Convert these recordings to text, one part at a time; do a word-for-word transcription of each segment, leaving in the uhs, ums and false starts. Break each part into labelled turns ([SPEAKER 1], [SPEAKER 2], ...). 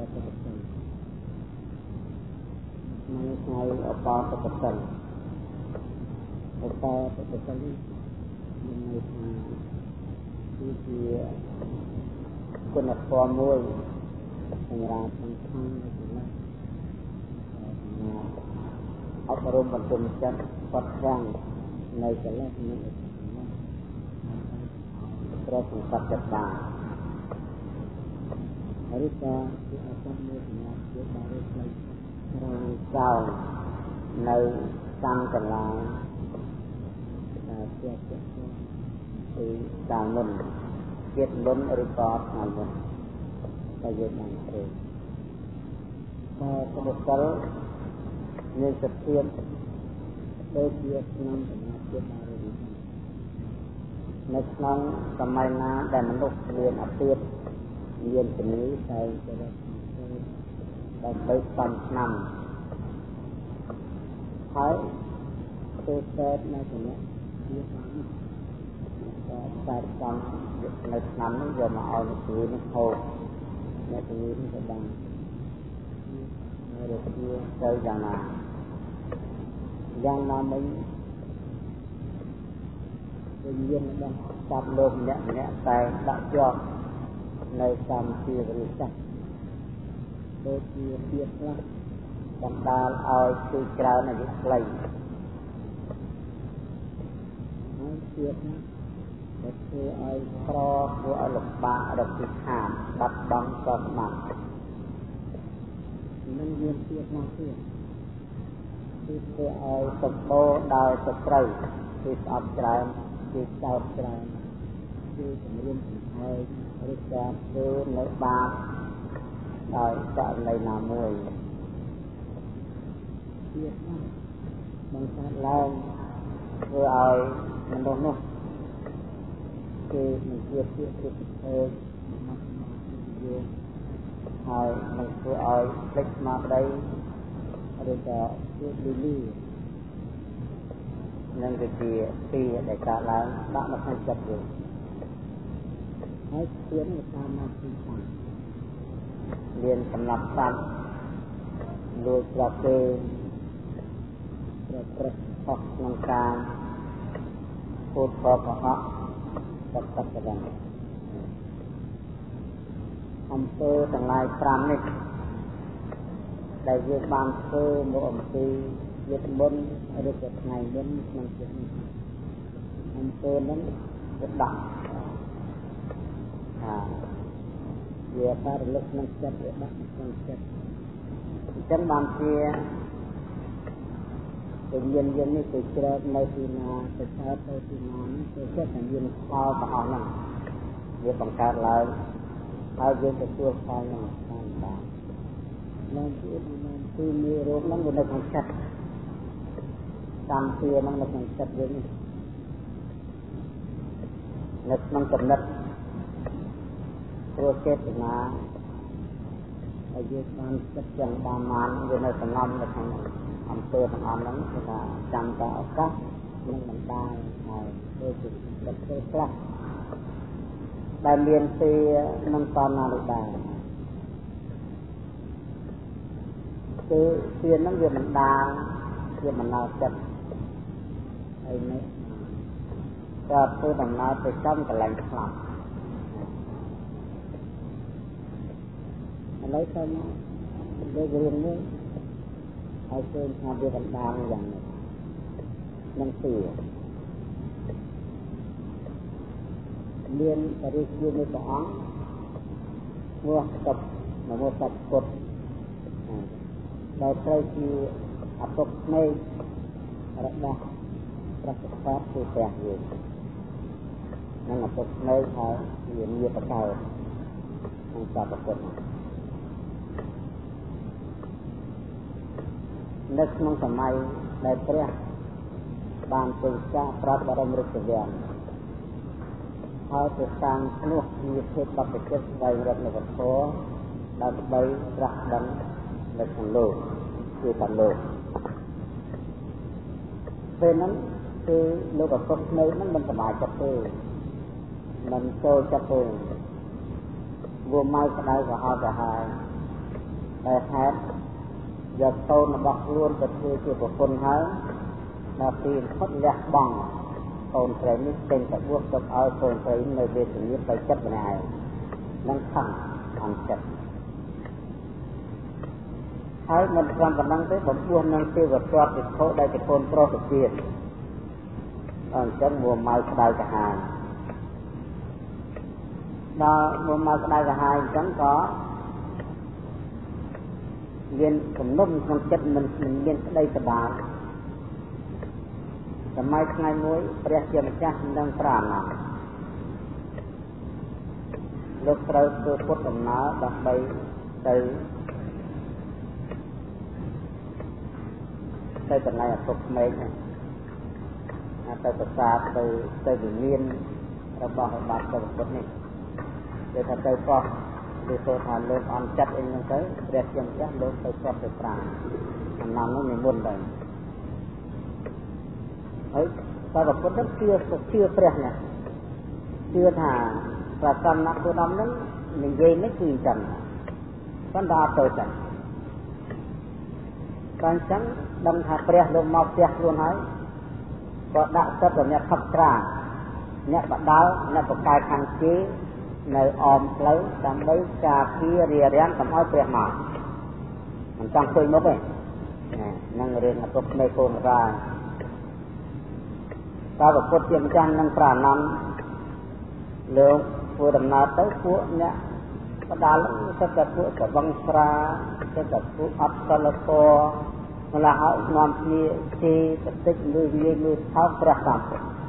[SPEAKER 1] ទៅទៅមិនថ្ងៃអបអរទៅទៅអបអរទៅទៅមានន័យថាគឺជាគុណធម៌មួយសម្រាប់សំខាន់នៅក្នុងអប់រំបន្ទុំចិត្តបត់ខ្លាំងនៅកលៈនឹងប្រសង្កត់ចិត្តបានហើយក៏ជាអត្តមួយសម្រាប់ជាបារផ្លូវរងចោលនៅតាមកន្លែងដែលជាជាពីតាមុនជាតិមុនឬក៏ថ្ងៃមុនតែយើងបានព្រមតែបុគ្គលមានសភាពដូចជាក្នុងដំណាក់ជាបារវិញ្ញាណនៅក្នុងសម័យណាដែលមនុស្សមានអពាតមានជំងឺតែទៅរកដើម្បីសំឆ្នាំហើយទៅកើតនៅជំងឺវាបានតែតែសំនៅឆ្នាំនេះយកមកឲ្យលោកគ្រូនេះហូបអ្នកជំងឺនេះក៏បានរកវាទៅយ៉ាងណាយ៉ាងណាមិញវិញ្ញាណរបស់សត្វលោកម្នាក់ម្នាក់តែដាក់ជាប់នៅកម្មជារិស័កដូចជាទៀតខ្លះបណ្ដាលឲ្យគឺច្រើនអាយុខ្លីហើយទៀតណាដែលធ្វើឲ្យក្រធ្វើឲ្យលំបាករកទីខានបាត់បង់សត្វបាត់នឹងមានទៀតណាទៀតគឺធ្វើឲ្យសម្បូរដោយសត្រូវគឺស្អប់ច្រើនគឺចោតច្រើនគឺជំរុញចំហើយឬក៏ធ្វើនៅបាបដោយករណីណាមួយទៀតណាបង្កើតឡើងធ្វើឲ្យមនុស្សនោះគឺមិនជាជាជាធ្វើមកមកយើងហើយនឹងធ្វើឲ្យភ្លេចស្មារតីឬក៏ជាលីលីនឹងជាទីដែលកើតឡើងដាក់នៅក្នុងចិត្តយើងហើយជានឹងតាមមកទីខាងមានសំណាប់សត្វលួចប្រគេប្រព្រឹត្តខុសក្នុងការพูดខកកុហកបកបកដល់អំពើទាំងឡាយប្រាំនេះដែលយើងបានធ្វើមកអំពីយុទ្ធបុណ្យឬក៏ថ្ងៃបុណ្យក្នុងចិត្តនេះអំពើហ្នឹងទៅដាក់អាវាតែរលឹកក្នុងចិត្តវាដាក់ក្នុងចិត្តអញ្ចឹងបានជាវិញ្ញាណយើងនេះទៅជ្រែកនៅទីណាទៅកើតទៅទីណាទៅចិត្តតែមានផលប្រអស់ហ្នឹងវាបង្កើតឡើងហើយយើងទទួលផលហ្នឹងតាមតាមនឹងជានឹងគឺមានរោគហ្នឹងវានៅក្នុងចិត្តតាមជាហ្នឹងនៅក្នុងចិត្តយើងនៅក្នុងកំណត់ព្រោះចេតនាហើយយើងបានចិត្តយ៉ាងបានបានវានៅសំណំនៅក្នុងអំពើទាំងអស់ហ្នឹងគឺថាចាំតែឱកាសនឹងបណ្ដាលហើយធ្វើជាចិត្តធ្វើខ្លះដែលមានទីនឹងតណានោះដែរគឺទីហ្នឹងវាបណ្ដាលវាបណ្ដាលចិត្តហើយនេះក៏ធ្វើដំណើរទៅចំកន្លែងខ្លះឥឡូវទៅយើងរៀននេះហើយឃើញថាវាបណ្ដាលយ៉ាងនេះនឹងទីមានបរិជានៃព្រះអង្គឈ្មោះកបនមោសត្វពុទ្ធដែលត្រូវជាអពុកស្នេហ៍របស់ព្រះសក្តិគឺព្រះយើងនឹងអពុកស្នេហ៍ហើយវាមានបកកើតក្នុងសត្វពុទ្ធនៅក្នុងសម័យដែលព្រះបានពេញចាស់ប្រាប់បរមរាជវាំងហើយទៅតាំងឈ្មោះជាភេទបព្វជិតស្វែងរកនៅវត្ថុដើម្បីត្រាស់ដឹងនៅក្នុងលោកគឺតាមលោកពេលហ្នឹងគឺលោកអពុកស្នេហ៍ហ្នឹងមិនសប្បាយចិត្តទេមិនចូលចិត្តទេវាមកក្តៅក៏ហត់ទៅហើយแต่แท้ยกโตนบอกล้วนจะคือคือบุคคลให้นาทีทดแยกบ้องโตนใส่นี้เป็นแต่บวกกับเอาโตนใส่ในเบสนี้ไปจับยังไงนั่งขังอันจับให้มันความกำลังได้ผมบวมนั่งเตี้ยกับตัวติดโคได้จะโคนโปรติเตียนอันจังมัวเมาสบายจะหายđó một mặt đại là hai chẳng có viên cầm nôm trong chất mình mình viên đây là bà làm mai ngày muối bia chiêm chắc đang tràn nào lúc đầu tôi cốt cầm ná đặt bay từ từ từ này là tục mấy này từ từ xa từ từ từ miên rồi bao nhiêu bát từ cốt này để thật tới con để tôi thàn lên ăn chất anh như thế để chiếm chắc lên tới con tới tràn làm năm nó mình buồn đời ấy ta đọc có rất chưa chưa đẹp này chưa thà và cần nặng tôi đâm đến mình dây mấy kỳ trần con đa tôi trần con trắng đâm thà đẹp luôn mau đẹp luôn ấy có đạo chất của nhà khắp tràn nhà bạn đáo nhà một cái thằng chế nơi ôm lấy tạm mấy cà kia rìa rén tạm oi bẹt mà mình trong khơi mốc ấy năng riêng là cột mê cồn ra ta được cột tiêm trang năng trả năm lượng vừa đầm nào tới phú nhá có đá lắm sẽ gặp phú cả băng fra sẽ gặp phú ấp salapo là họ làm gì thì tích người người người tháo ra làm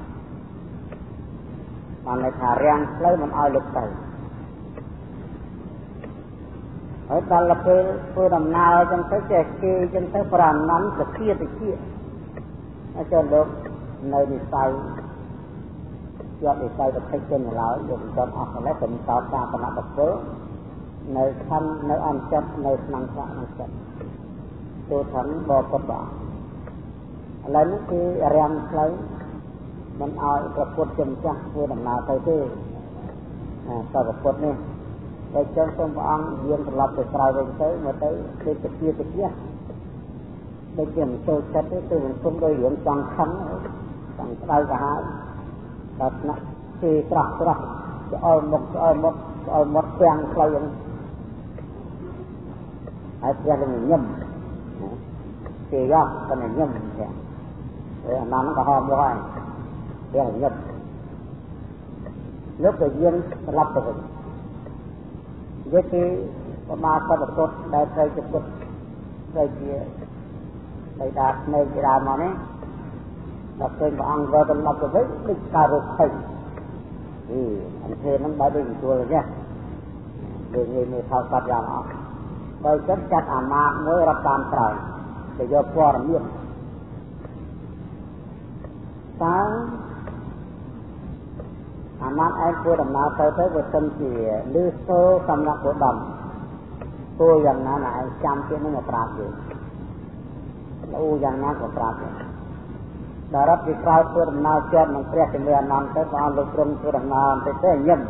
[SPEAKER 1] mà này thả rèn lấy mình ai lực tay ở ta là phơi phơi đầm nào trong cái chè kia trong cái phàn nắm từ kia từ kia nó cho được nơi đi say cho đi say được thấy chân là dùng cho học lấy tình tạo ra và làm được vớ nơi thân nơi ăn chất nơi năng trạng năng chất tôi thắng bò cột bỏ lấy những cái rèn lấyมันเอาประกวดจำจักเพื่อดำนาไปที่ต่อประกวดนี่ไปเจ้าสมบังเยี่ยมสลับไปกลายเป็นเต้เมื่อเต้เต้จะเกี่ยจะเกี่ยไปเกี่ยมโตชัดที่ตื่นคุ้มโดยเหรียญจังคันจังได้กระหายแบบนั้นที่ตรักตรักจะเอาหมดเอาหมดเอาหมดแปลงใครอย่างไอ้เจ้าเป็นย่ำที่ยากเป็นย่ำเนี่ยน้ำมันก็หอมด้วยđể nhập lúc tự nhiên lập được với cái ma sa bậc tốt đại tây trực tục đại kia đại đạt này cái đà mà này đặt trên và ăn vào tận lập được với cái cà rốt thầy thì anh thêm nó đã định chùa rồi nhé để người người thao tác ra nó bởi chất chặt à ma mớiรับตามtrời để cho qua làm việc sángอามันไอ้ผู้ดำนาไปเท่ากับต้นเสียลือโซ่สำนักผู้ดำตัวอย่างนั้นไอ้จำเชื่อไม่มาปราบอยู่แล้วอย่างนั้นก็ปราบอยู่แต่รับที่คราวผู้ดำนาเจ้ามันเปรี้ยเป็นเรือนนอนแต่ตอนลุกลงผู้ดำนาไปเต้ยยิ่ม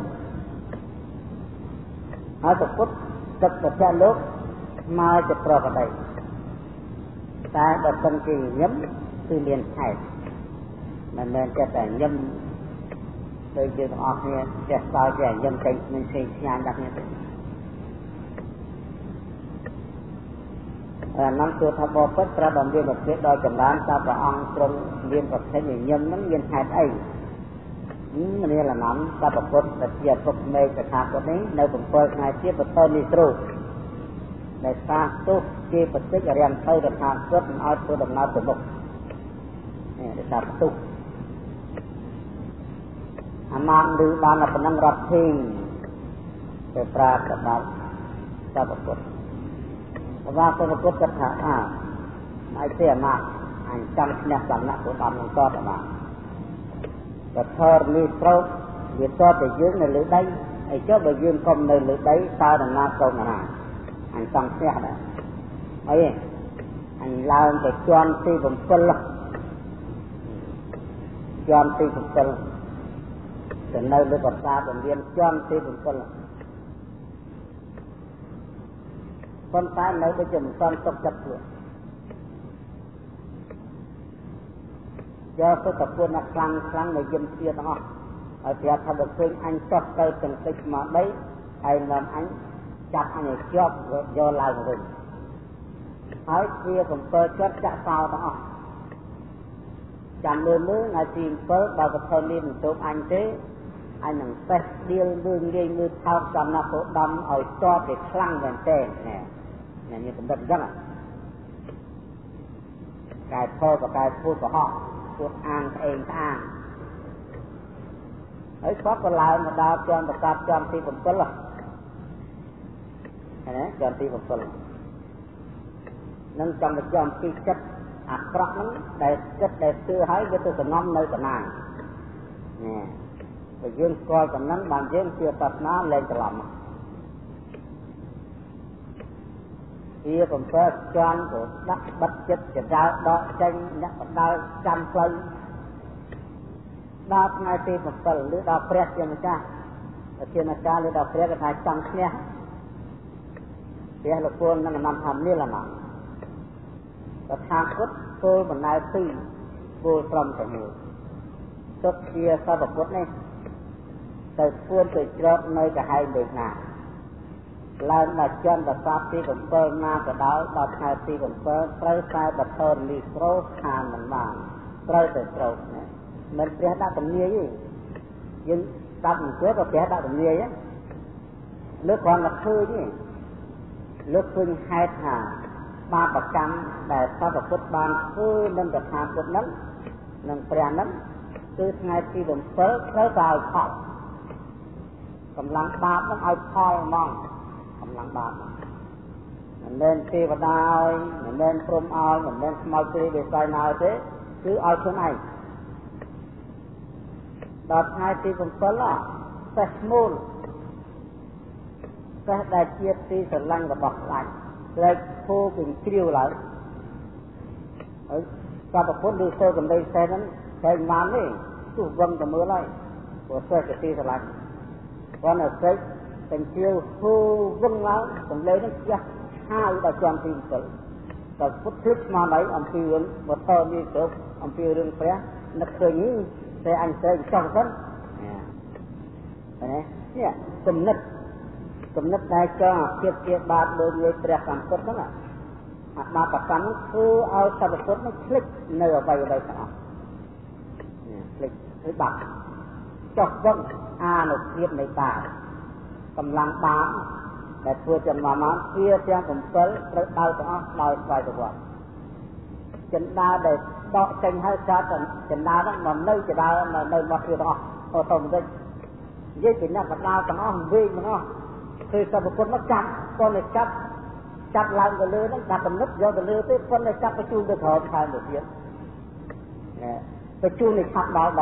[SPEAKER 1] อาตพุทธจับแต่แค่ลุกมาจะปราบอะไรแต่แต่ต้นที่ยิ่มคือเรียนไทยมันเดินจะแต่ยิ่มโดยเฉพาะเนี่ยจะต่อแย่ยังเป็นมันใช้งานแบบนี้นั่นคือทับบพัฒน์ดำเนินประเทศโดยจำนวนตาประอังตรงเรียนประเทศอย่างยิ่งนั้นเรียนไทยไอ้นี่นี่แหละนั่นตาประพุทธแต่เทียบกับเมย์กับขาคนนี้ในผมเปิดงานเทียบกับต้นนิสรูในตาตุ๊กที่ประเทศเรียนไทยกับขาคนเอาตัวดำน้ำสมบุกนี่ในตาตุ๊กอามันดูบ้านเราเป็นนักรับทิ้งไปปราบกับเราตาประพุทธว่าตาประพุทธจะถามอ่าไอ้เสียมากไอ้จำเนี่ยสำนักผู้ดำมันก็จะมาแต่เธอมีโปรเดี๋ยวก็จะยืนในหรือได้ไอ้เจ้าไปยืนกลมในหรือได้ตาดำน้ำตรงนั้นไอ้จำเนี่ยได้ไอ้ไอ้เราจะจวนตีผมเปล่าจวนตีผมเปล่าแต่ในเรื่องตาผมเรียนจวนตีผมเปล่าพប៉ុន្តែនៅដូចជាមិនទាន់ទុកចិត្តខ្លួនយកទៅប្រពន្ធខ្លាំងខ្លាំងនៅយឹមជាទាំងអស់ហើយប្រាប់ថាបើឃើញអញចុះទៅទាំងតិចមកដីហើយនាំអញចាប់អញឲ្យជាប់យកឡើងវិញហើយវាកំពើជាប់ចាក់សោទាំងអស់ចាំមើលមើលថ្ងៃទីbảyបើប្រធននេះមិនទោបអញទេអញនឹងសេះដៀលមើលងាយមើលថោកចំណាប់ទៅដំឲ្យតបវាខ្លាំងមែនតើនេះនេះកំដិតអញ្ចឹងកែផលក៏កែพูดក៏ហោះพูดអាងស្អេងស្អាងហើយគាត់ក៏ឡើងមកដល់ជាន់ប្រកាសជាន់ទីbảyហ៎ណាជាន់ទីbảyនឹងចាំបញ្ជាក់ពីចិត្តអាក្រក់ហ្នឹងដែលចិត្តដែលស្ទើរហើយវាទៅសំណំនៅកណានេះបើយើងស្គាល់តំណឹងបានយើងជាសាសនាលែងច្រឡំវាបំពេញជាន់ទៅដាក់បិទចិត្តចដើដកចេញអ្នកបដើចាំផ្លូវដល់ថ្ងៃទីbảyឬដល់ព្រះជាម្ចាស់ជាម្ចាស់ឬដល់ព្រះគេថាចង់ឈ្នះព្រះលោកពលនឹងនាំថាមានឡើយតថាគតគោលបណ្ដាលពីរគោលត្រឹមតែមួយទុកជាសពពុទ្ធនេះទៅពួនទៅច្រកនៅកហែងដូចណាឡើងមកចន្ទសាស្ត្រទីbảyណាក៏ដោយដល់ថ្ងៃទីbảyត្រូវតែបថរលីស្រោខានមិនបានត្រូវតែស្រោណាមិនព្រះដាក់ទំនាយទេយើងស្ដាប់មិនចូលក៏ព្រះដាក់ទំនាយទេលើគ្រាន់តែឃើញទេលើឃើញហេតុថាបាបកម្មដែលសពពុទ្ធបានធ្វើនឹងតថាគតនឹងនឹងព្រះនឹងគឺថ្ងៃទីbảyត្រូវតែឲ្យផលកម្លាំងបាបនឹងឲ្យផលហ្មងកម្លាំងបាបមិនមែនទេវតាឲ្យមិនមែនព្រំឲ្យមិនមែនខ្មោចព្រាយវិស័យណាទេគឺឲ្យខ្លួនឯងដល់ថ្ងៃទីbảyសេះស្មូលសេះដែលជាទីស្រឡាញ់របស់ខ្លាចក្រែកធូរពីជ្រាវឡើងហើយសពពុទ្ធឬសូរកំដីសេះហ្នឹងតែបានទេទោះវឹងតែមើលហើយព្រោះសេះជាទីស្រឡាញ់គាត់នៅសេះទាំងជ្រាវធូរវឹងឡើងសំឡេងហ្នឹងខ្ជះឆាវដល់ជាន់ទីbảyដល់ពុទ្ធភ្លឹកស្មារតីអំពីរឿងបទនេះគ្រប់អំពីរឿងព្រះនឹកឃើញតែអញទៅចង់ទៅនេះនេះគំនិតគំនិតដែលចង់អាភាពជាបាបដូចនៃព្រះសម្ពុទ្ធហ្នឹងអាបាបកម្មគឺឲ្យសត្វពុទ្ធនឹងភ្លេចនៅអ្វីអ្វីទាំងអស់នេះភ្លេចគឺបាបចុះវឹងអានុភាពនៃបាបកម្លាំងបាបដែលធ្វើចំណាំមកវាទាំងbảyត្រូវដើរទាំងអស់ដោយស្វ័យប្រវត្តិចិន្តាដែលដកចេញហើយកើតចិន្តាហ្នឹងមកនៅចដើនៅនៅមកវាទាំងអស់អូទៅបន្តិចនិយាយពីអ្នកបដាទាំងអស់វិញទាំងអស់គឺសពពុទ្ធមកចាប់គាត់ទៅចាប់ចាប់ឡើងទៅលើហ្នឹងដាក់កំណត់យកទៅលើទេគាត់ទៅចាប់បញ្ជូនទៅក្រោមខែទៅទៀតណែបញ្ជូននេះឆាប់ដល់ដៃ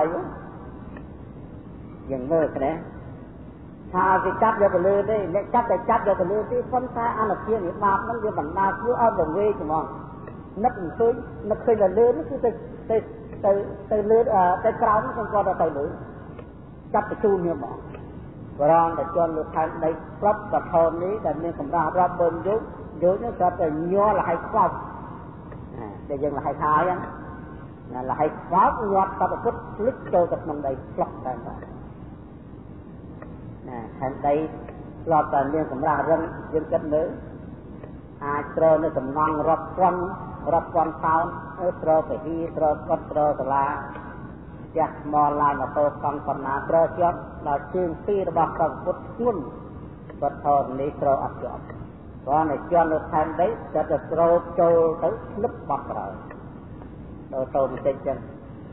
[SPEAKER 1] យ៉ាងមើលគ្នាថាគេចាប់យកទៅលើទេអ្នកចាប់តែចាប់យកទៅលើទេប៉ុន្តែអនុភាពនេះបាបហ្នឹងវាបណ្ដាលធ្វើឲ្យវង្វេងហ្មងនឹកមិនឃើញនឹកឃើញតែលើនេះគឺទៅទៅទៅទៅលើទៅក្រោមហ្នឹងគាត់ទៅលើចាប់បញ្ជូននេះហ្មងបរងតែជន់លើខែដីប្រាប់កថននេះដែលមានកម្រាស់រាប់បឺនយុគយុគនេះគាត់តែញ័រលហើយខ្វោចតែយើងលហើយថាអញ្ចឹងណាលហើយខ្វោចញាត់សពពុទ្ធភ្លេចចូលទៅក្នុងដីផ្លោះតែបាទណាខែដីធ្លាប់តែមានកម្រាស់រឹងយើងគិតមើលអាចត្រូវនៅសំណង់រាប់ពាន់រាប់ពាន់តោនត្រូវពហិត្រូវគាត់ត្រូវសាលាចាស់មកឡាយម៉ូតូកង់ប៉ុណ្ណាត្រូវជាប់ដល់ជើងពីររបស់ព្រះពុទ្ធធ្ងន់គាត់ថតនេះត្រូវអត់ជាប់ព្រោះតែជាប់នៅខែដីគាត់ទៅស្រោបចូលទៅស្លឹកបាត់ក្រោយដល់ទៅបន្តិចចឹង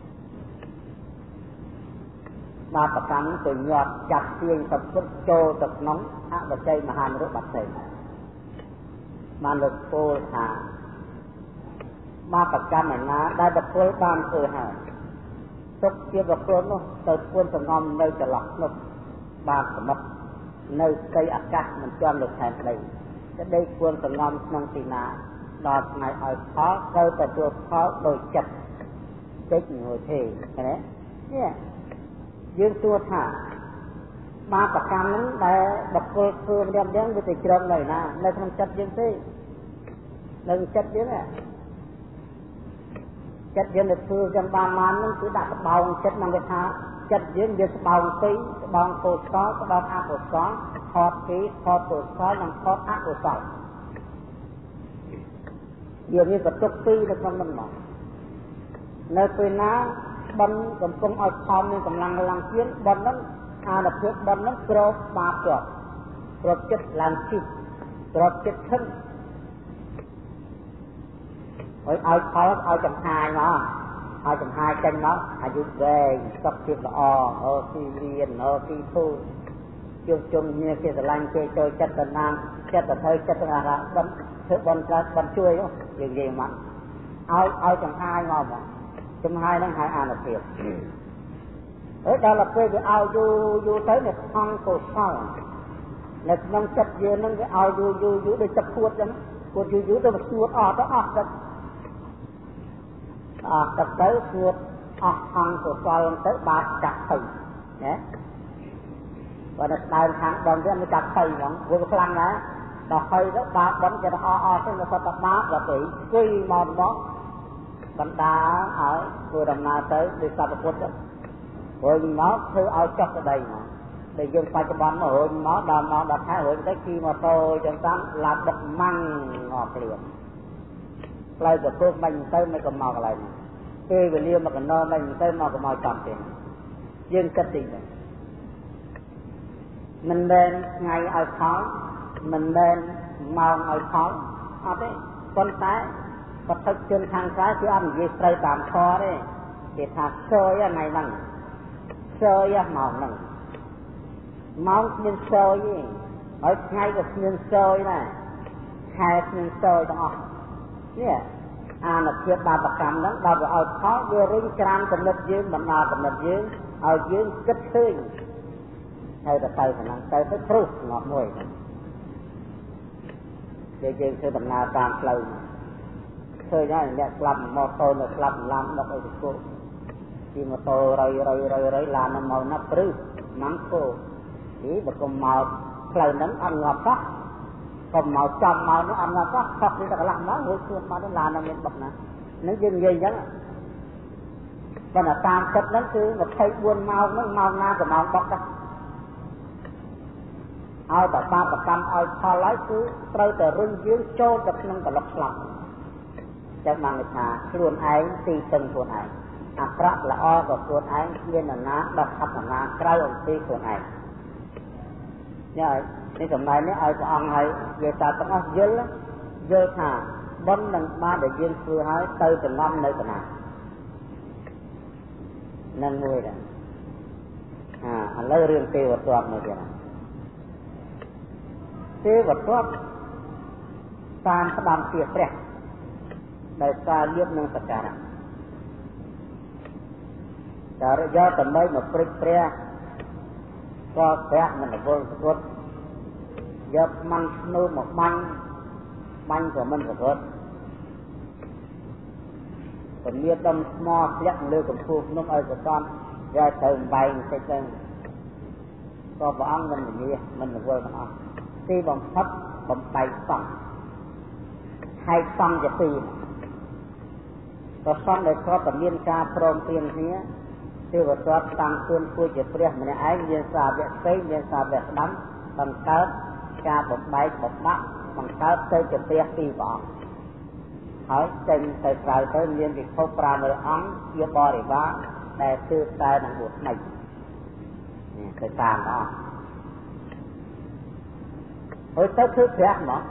[SPEAKER 1] បាបកម្មទៅញាត់ចាប់ទាញព្រះពុទ្ធចូលទៅក្នុងអបជ័យមហានរៈបាត់ទេបានលើកពោលថាបាបកម្មឯណាដែលបុគ្គលបានធ្វើហើយទុកជាបុគ្គលនោះទៅពួនសំងំនៅចន្លោះនោះបានសមុទ្រនៅស្ដីអាកាសមិនជាន់លើខែដីតែដីពួនសំងំក្នុងទីណាដល់ថ្ងៃឲ្យផលត្រូវទទួលផលដោយចិត្តតិចមួយទេឃើញទេនេះយើងសួរថា ba bậc cam nắng để bậc cô cô đem đến với tình trường này nè nơi không chất riêng thế nơi chất riêng này chất riêng được xưa trong ba man nó cứ đặt bao chất năng cái tha chất riêng được bao tí bao cột có bao áp cột có thọt tí thọt cột có làm thọt áp cột có nhiều như vật tục ti được không mình bảo nơiពេលណាបនកំពុងឲ្យខំមានកម្លាំងឡើងទៀតបនហ្នឹងអានុភាពបនហ្នឹងក្របបាបជាប់ក្របចិត្តឡើងជីកក្របចិត្តឈឹងឲ្យឲ្យផលឲ្យចំហាយមកឲ្យចំហាយចេញមកអាយុវែងសុខភាពល្អអូទីរៀនអូទីធូរជួបជុំគ្នាគេស្រឡាញ់គេចូលចិត្តតំណាងចិត្តទៅធ្វើចិត្តអារម្មណ៍បនធ្វើបនកើតបនជួយយើងនិយាយមកឲ្យឲ្យចំហាយមកមកចំហាយនឹងហើយអានុភាពអើដល់ទៅវាឲ្យយូរយូរទៅវាខំកុសលនៅក្នុងចិត្តយើងនឹងវាឲ្យយូរយូរយូរដូចទឹកពួតចឹងពួតយូរយូរទៅស្ងួតអស់ទៅអស់ទឹកអស់ទឹកទៅស្ងួតអស់ខំកុសលទៅបាបចាក់ទៅណាបើនៅដើមខាងដល់វាមិនចាក់ទៅហ្មងវាខ្លាំងណាស់ដល់ហើយទៅបាបបន់គេទៅអស់អស់ទៅនៅសតបាបដល់ទៅគួយមកមកបណ្ដាឲ្យធ្វើដំណើរទៅដោយសត្វពុទ្ធរួចមកធ្វើឲ្យចុះក្តីមកដែលយើងបច្ចុប្បន្នមករួចមកដល់មកដល់ខែរួចទៅขี่ម៉ូតូចឹងតាមឡាដឹកម៉ាំងងប់ព្រាមផ្លូវទៅពុកមិនទៅមិនក៏មកកន្លែងពេលវេលាមកកណ្ដោមិនទៅមកក៏មកចំទៀតយើងគិតទីហ្នឹងមិនមែនថ្ងៃឲ្យផលមិនមែនម៉ោងឲ្យផលអត់ទេប៉ុន្តែបទជនខាងក្រៅគឺអត់និយាយស្រីតាមធម៌ទេគេថាសយថ្ងៃហ្នឹងសយម៉ោងហ្នឹងម៉ោងគ្មានសយទេហើយថ្ងៃក៏គ្មានសយដែរខែគ្មានសយទាំងអស់នេះអានុភាពបាបកម្មហ្នឹងដល់វាឲ្យផលវារុញច្រានកំណត់យើងបណ្ដាកំណត់យើងឲ្យយើងគិតឃើញហើយទៅទៅហ្នឹងទៅទៅព្រោះងប់មួយគេយើងធ្វើដំណើរតាមផ្លូវឃើញហើយអ្នកស្លាប់ម៉ូតូនៅស្លាប់ឡានដឹកឲ្យទៅគោជិះម៉ូតូរយរយរយរយឡានមកណាប់ព្រឹសម៉ាំងគោអីបើកុំមកផ្លូវហ្នឹងអត់ងាប់សោះកុំមកចំមកនោះអត់ងាប់សោះខុសនេះតែកន្លះម៉ោងរួចខ្លួនមកនេះឡាននឹងមានបុកណានឹងយើងនិយាយអញ្ចឹងប៉ុន្តែតាមចិត្តហ្នឹងគឺម្ភៃបួនម៉ោងហ្នឹងម៉ោងណាក៏ម៉ោងបុកដែរឲ្យតែបាបកម្មឲ្យផលហើយគឺត្រូវតែរុញយើងចូលទៅក្នុងកលុកស្លាប់ចឹងបានគេថាខ្លួនឯងទីពឹងខ្លួនឯងអាក្រក់ល្អក៏ខ្លួនឯងគ្មាននរណាដោះអត្តនាក្រៅអំពីខ្លួនឯងនេះឲ្យនេះសម្ដែងនេះឲ្យព្រះអង្គឲ្យនិយាយតាទាំងអស់យល់យល់ថាបុណ្យនឹងបានដែលយើងធ្វើហើយទៅតំណំនៅកណានឹងមួយដែរអាឥឡូវរឿងទេវទត្តមួយទៀតទេវទត្តតាមស្ដាំជាព្រះដោយការលៀបនឹងសក្ការៈតែរយៈដើម្បីមកព្រិចព្រះក៏ព្រះមិនវល់សុទ្ធយកម៉ាន់ស្នូមកបាញ់បាញ់ក៏មិនសុទ្ធពលាដុំស្មោធ្លាក់លើកំពូលភ្នំឲ្យសកត់យកទៅបែងតិចទៅក៏ព្រះអង្គមិននិយាយមិនវល់ទាំងអស់ទីបំផុតបំបែកសង្ឃហើយសង្ឃជាទីក៏សង្ឃដែលគាត់តែមានការព្រមព្រៀងគ្នាទេវទត្តតាំងខ្លួនគួរជាព្រះម្នាក់ឯងមានសាវកផ្សេងមានសាវកស្ដាំបង្កើតការបំបែកបំបាក់បង្កើតទៅជាព្រះពីរព្រះអង្គហើយចេញទៅក្រៅទៅមានវិភពប្រាំរយអង្គជាបរិវារដែលគឺតែនឹងបួសថ្មីនេះទៅតាមអស់ហើយទៅគឺព្រះមក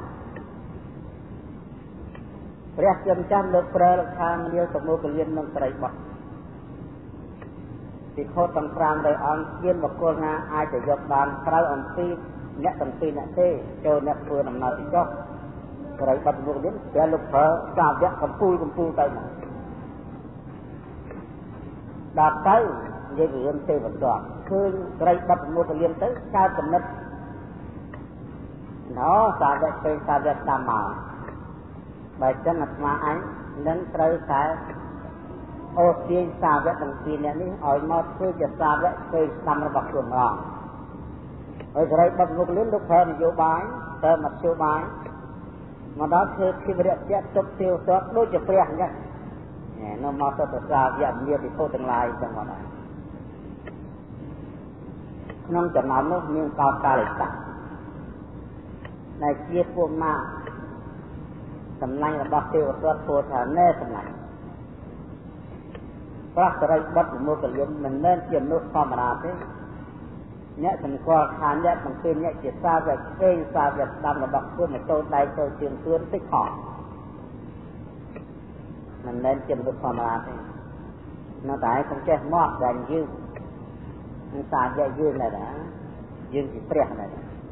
[SPEAKER 1] ព្រះជាម្ចាស់លើកប្រើលក្ខាមនាលសមូហលៀននឹងត្រីបត់ពិខុទាំងប្រាំរយអង្គជាបុគ្គលណាអាចจะយកបានក្រៅអំពីអ្នកទាំងពីរអ្នកទេចូលអ្នកធ្វើដំណើរទីចុះត្រីបត់សមូហលៀនព្រះលោកប្រើសាវកកំពូលកំពូលទៅមកដល់ទៅនិយាយពីរឿងទេវទត្តឃើញត្រីបត់សមូហលៀនទៅកើតកំណត់ណោសាវកពេលសាវកតាមមកបើចឹងអាត្មាអញនឹងត្រូវតែអូសទាញសាវកទាំងពីរនាក់នេះឲ្យមកធ្វើជាសាវកពេលស្ដាំរបស់ខ្លួនម្ដងហើយសេរីបុតមុខលឿនលោកប្រើនយោបាយប្រើមធ្យោបាយមកដល់ធ្វើជីវរៈជាក់ទុកទាវសតដូចជាព្រះអញ្ចឹងនៅមកទៅប្រសាវៈមានពិភពទាំងឡាយចឹងមកដែរក្នុងចំណោមនោះមានកោកាលិកៈដែលជាពួកម៉ាសម្លាញ់របស់ទេវទត្តពោលថាណែសម្លាញ់ប្រះសរិបុត្រមុខលឿនមិនមែនជាមនុស្សធម្មតាទេអ្នកសង្កល់ខានអ្នកបង្គាអ្នកជាសាវកទេសាវកស្ដាប់របស់ខ្លួនមកចូលដៃចូលជើងខ្លួនតិចខំមិនមែនជាមនុស្សធម្មតាទេនៅតែកុំចេះមកតែយើងនឹងសាវកយើងដែរណាយើងជាព្រះដែរ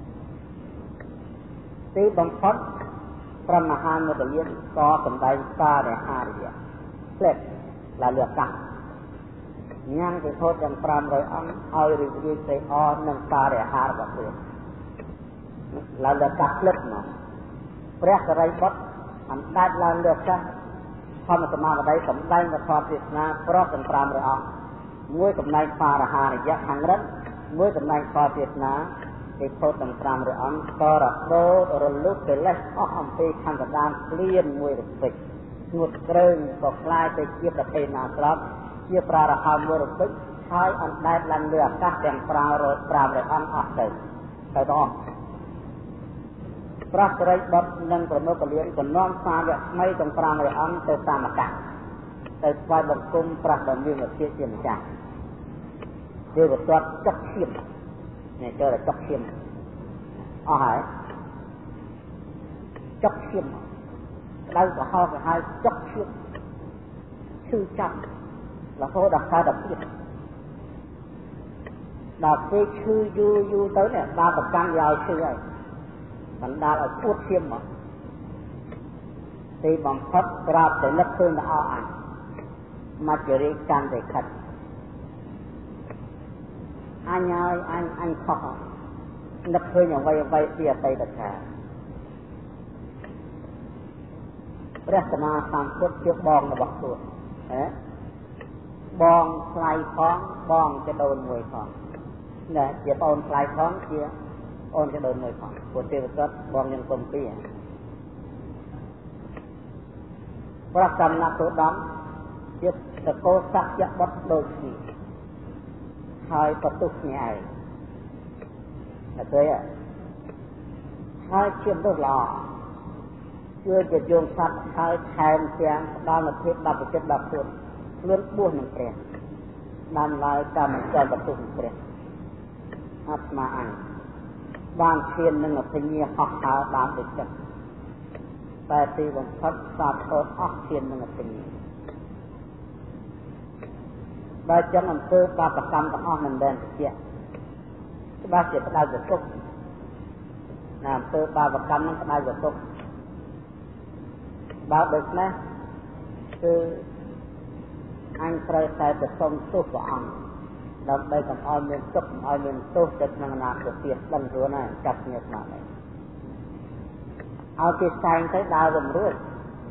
[SPEAKER 1] ទីបំផុតព្រះមហាមុតលៀនក៏សម្ដែងសាររហារិយៈផ្លេតឡាលកាញ៉ាំទៅហូតដល់ប្រាំរយអង្គឲ្យរីករាយសេអនឹងសាររហារបស់ខ្លួនឡាលកាផ្លេតមកព្រះសរិបុត្រអណ្ដែតឡើងលើអាកាសធម្មសមាបតីសម្ដែងវត្ថុទេសនាប្រកដល់ប្រាំរយអង្គមួយកំណែងសាររហារិយៈខាងរិទ្ធមួយកំណែងផលទេសនាពីពោធទាំងប្រាំរយអង្គក៏រដូតរលុបកិលេសអស់អំពីខណ្ឌដានព្រៀនមួយរំពេចស្ងួតក្រើងក៏คล้ายទៅជាប្រភេទណាស្រាប់ជាប្រារហោមួយរំពេចហើយអណ្ដែតឡើងលើអាកាសទាំងប្រាំរយប្រាំរយអង្គអស់ទៅទៅដល់ព្រះសិរីបុត្រនិងប្រមុខលៀនក៏នាំសាវកថ្មីទាំងប្រាំរយអង្គទៅតាមអាកាសទៅស្វែងបង្គំព្រះដ៏មានវិជាជាម្ចាស់ទេវទត្តចុកឈាមនេះចូលតែចុកឈាមអស់ហើយចុកឈាមដៅក៏ហោក៏ហើយចុកឈាមឈឺចាប់រហូតដល់កើតដល់ទៀតដល់ពេលឈឺយូរយូរទៅនេះដល់ប្រកាន់ឲ្យឈឺហើយបណ្ដាលឲ្យពួតឈាមមកទីបំផុតប្រាប់តែនឹកឃើញដល់អស់អញមច្ចរិកកាន់តែខិតអញហើយអញអញខុសនឹកឃើញអ្វីអ្វីពីអតីតកាលព្រះសម្មាសម្ពុទ្ធជាបងរបស់ខ្លួនហ៎បងថ្លៃផងបងចដូនមួយផងណែជាបងថ្លៃផងជាអូនចដូនមួយផងពុទ្ធទេវទត្តបងយ៉ាងគុំពីព្រះសម្មាទោដំជាតកោសក្យបុត្រដូចគ្នាហើយបន្ទុកគ្នាឯងតែគេហើយជាមនុស្សល្អជឿជាយងសត្វហើយថែមទាំងផ្ដល់នូវភាពដល់ចិត្តដល់ខ្លួនខ្លួនបួសនឹងព្រះបានឡើយតាមចែកបន្ទុកនឹងព្រះអាត្មាអញបានឈាននឹងអភិញ្ញាហោះហើរបានដូចចិត្តតែទីបំផុតសាបអត់អស់ឈាននឹងអភិញ្ញាបើចឹងអំពើបាបកម្មទាំងអស់មិនមែនជាច្បាស់ជាផ្ដៅទៅទុកណាអំពើបាបកម្មនឹងផ្ដៅទៅទុកបើដូច្នេះគឺអញត្រូវតែទៅសុំទោសព្រះអង្គដើម្បីកុំឲ្យមានទុក្ខកុំឲ្យមានទោសទៅក្នុងអនាគតទៀតដឹងខ្លួនហើយចាប់គ្នាស្មារតីឲ្យគេស្ដែងទៅដើររំរួច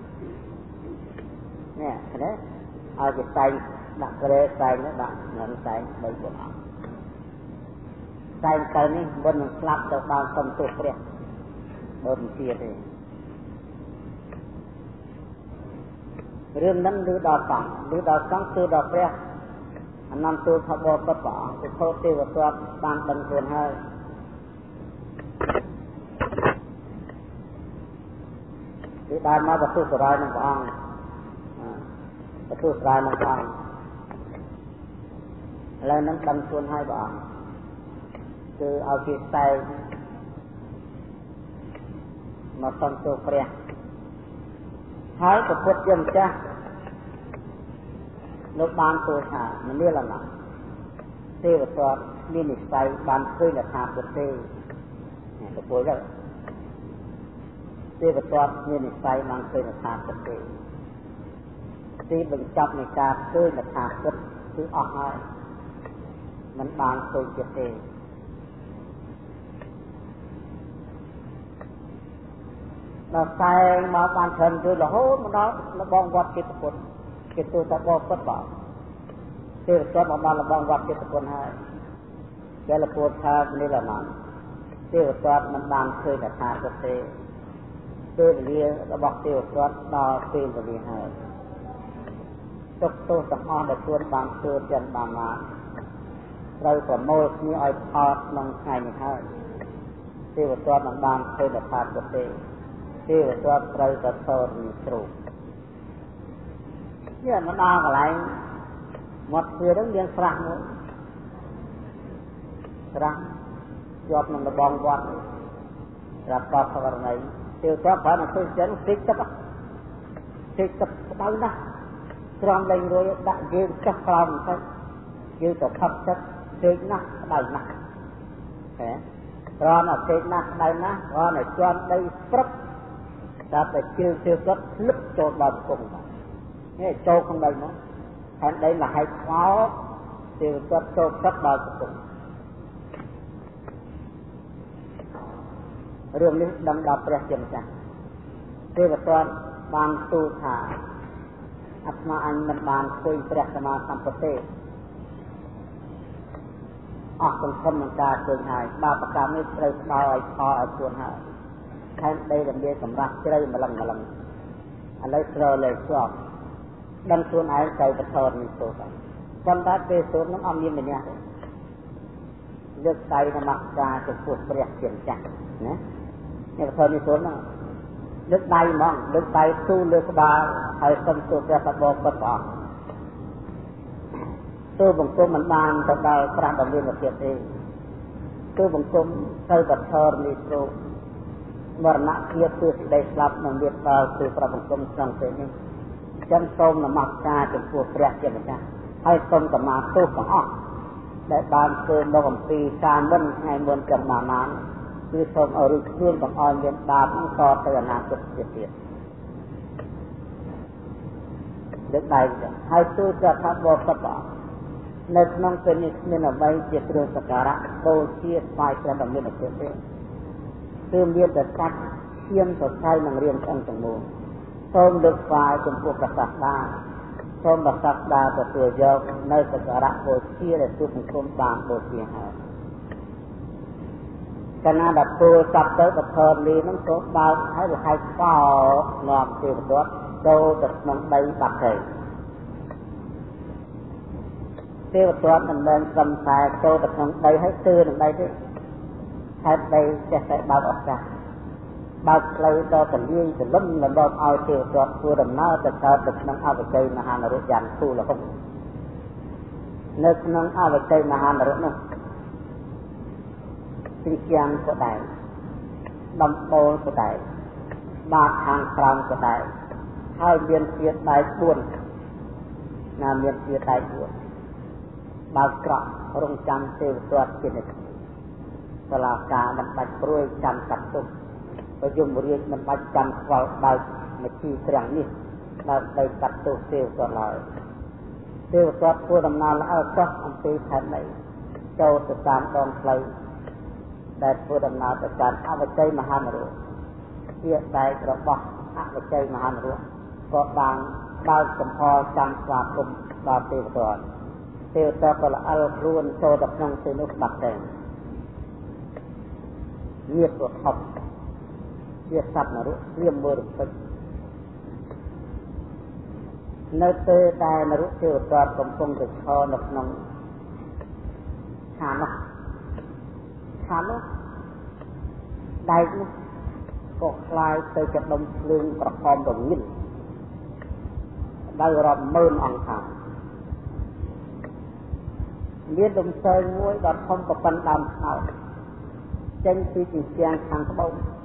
[SPEAKER 1] នេះឃើញទេឲ្យគេស្ដែងដាក់ក្រែស្ដែងនោះដាក់នឹងស្ដែងបីព្រះអង្គស្ដែងទៅនេះមុននឹងស្លាប់ទៅដល់សុំទោសព្រះដូចមិនជាទេរឿងហ្នឹងឮដល់សង្ឃឮដល់សង្ឃគឺដល់ព្រះអនន្តទូលថាបបិទ្ធព្រះអង្គពិភពទេវទត្តបានដឹងខ្លួនហើយគឺបានមកបន្ទុះសរាយនឹងព្រះអង្គបន្ទុះសរាយនឹងព្រះអង្គឥឡូវហ្នឹងដឹងខ្លួនហើយព្រះអង្គគឺឲ្យគេស្ដែងមកសុំទោសព្រះហើយព្រះពុទ្ធជាម្ចាស់លោកបានទូលថាមនាលណាទេវទត្តមាននិស្ស័យបានឃើញថាពុទ្ធទេព្រះពុទ្ធទេវទត្តមាននិស្ស័យបានឃើញថាពុទ្ធទេទីបញ្ចប់នៃការឃើញថាពុទ្ធគឺអស់ហើយមិនបានឃើញទៀតទេដល់តែមកបានត្រឹមជួយរហូតមកដល់លបងវត្តចិត្តពុទ្ធគេទូទៅបបពុទ្ធបាទទេវទត្តមកដល់លបងវត្តចិត្តពុទ្ធហើយគេលពោថានេះឡើយទេវទត្តមិនបានឃើញតែថាទៅទេពេលវេលារបស់ទេវទត្តដល់ពេលវេលាហើយទុកទោសទាំងអស់ដែលខ្លួនបានធ្វើចិនបានមកត្រូវប្រមូលគ្នាឲ្យថតក្នុងថ្ងៃនេះហើយទេវទត្តមិនបានឃើញតែថាទៅទេទេវទត្តត្រូវតែថតនេះគ្រូនេះមកដល់កន្លែងមាត់ទ្វារហ្នឹងមានស្រះមួយស្រះជាប់នឹងរបងវត្តស្រាប់តបករណីទេវទត្តបានទៅចិនតិចទឹកតិចទឹកក្តៅណាស់ត្រង់លេងរួយដាក់យើងចុះក្រោមទៅយើងទៅផឹកទឹកតិចណាស់ក្តៅណាស់ហ៎ត្រង់តែតិចណាស់ក្តៅណាស់គ្រាន់តែជាន់ដីព្រឹកដល់តែជើងទេវទត្តលឹកចូលដល់គង់នេះចូលក្នុងដីមកហើយដីលហែកខ្វោទេវទត្តចូលទឹកដល់គង់រឿងនេះដឹងដល់ព្រះជាម្ចាស់ទេវទត្តបានទូលថាអាត្មាអញមិនបានឃើញព្រះសម្មាសម្ពុទ្ធទេអស់សង្ឃឹមនឹងការឃើញហើយបាបកម្មនេះត្រូវស្ដោឲ្យផលឲ្យខ្លួនហើយខែដីរំលាយសម្រាប់ជ្រៅម្លឹងម្លឹងឥឡូវស្រលែកជាប់ដឹងខ្លួនឯងត្រូវបថរនេះទោសហើយប៉ុន្តែពេលសូត្រនឹងអត់មានម្នាក់ទេលើកដៃនមស្ការចំពោះព្រះជាម្ចាស់ណានេះបថរនេះសូត្រហ្នឹងលើកដៃហ្មងលើកដៃទូលើក្បាលហើយសុំទូព្រះបបោពុទ្ធព្រះអង្គទូបង្គំមិនបានទៅដល់ប្រាស់ដ៏មានភាពទេទូបង្គំត្រូវបថរនេះគ្រូមរណភាពគឺសេចក្តីស្លាប់នឹងមានដល់ទូព្រះបង្គំក្នុងពេលនេះចឹងសូមនមស្ការចំពោះព្រះជាម្ចាស់ហើយសូមកម្មាទោសទាំងអស់ដែលបានធ្វើមកអំពីការមិនថ្ងៃមុនចំណានគឺសូមឲ្យរួចខ្លួនកុំឲ្យមានបាបនឹងតទៅអនាគតទៀតទៀតដឹកដៃហើយទូលព្រះថាបបសពនៅក្នុងពេលនេះមានអ្វីជាគ្រឿងសក្ការៈបូជាស្វ័យព្រះដ៏មានភាពទេគឺមានតែកាត់ឈាមសរសៃនឹងរៀងឆ្អឹងទាំងមូលសូមលើកស្វ័យចំពោះព្រះសាស្តាសូមព្រះសាស្តាទទួលយកនៅសក្ការៈបូជាដែលទូបង្គំបានបូជាហើយកាលណាដល់ពលសັບទៅបថរលីនឹងក៏បើកហើយលហែកបោនាំទេវទត្តចូលទៅក្នុងដីបាត់ទៅទេវទត្តមិនមែនត្រឹមតែចូលទៅក្នុងដីហើយទើនឹងដីទេហើយដីចេះតែបើកឱកាសបើកផ្លូវដល់ទលាយទលំលំដល់ឲ្យទេវទត្តធ្វើដំណើរទៅកើតទៅក្នុងអវជ័យមហានរកយ៉ាងទូលហុកនៅក្នុងអវជ័យមហានរកនោះទីជាងក៏ដែរដំបូលក៏ដែរបាតខាងក្រោមក៏ដែរហើយមានជាដៃបួនណាមានជាដៃបួនបើក្រក់រងចាំទេវទត្តជានិច្ចសាលាការមិនបាច់ព្រួយចាំកាត់ទុកប្រយមរាជមិនបាច់ចាំខ្វល់បើកមកជីក្រាំងនេះដើម្បីកាត់ទោសទេវទត្តឡើយទេវទត្តធ្វើដំណើរល្អចុះអំពីខេត្តនេះចូលទៅតាមដងផ្លូវដែលធ្វើដំណើរទៅកាន់អវជ័យមហានរកជាដែករបស់អវជ័យមហានរកក៏បានបើកចំហចាំស្វាគមន៍ដល់ទេវទត្តទេវទត្តក៏ល្អល់ខ្លួនចូលទៅក្នុងទីនោះបាត់ទៅញាតប្រថប់ជាសត្វនរកព្រាមមើលរំពេចនៅពេលដែលនរកទេវទត្តកំពុងទៅឈរនៅក្នុងឋាននោះឋាននោះដែកនោះក៏คล้ายទៅជាដុំភ្លើងប្រកបរងិលដោយរាប់ម៉ឺនអង្គថាមានដុំសើមួយដ៏ធំប្រប៉ុណ្ណដើមស្នោតចេញពីជញ្ជាំងខាងត្បូង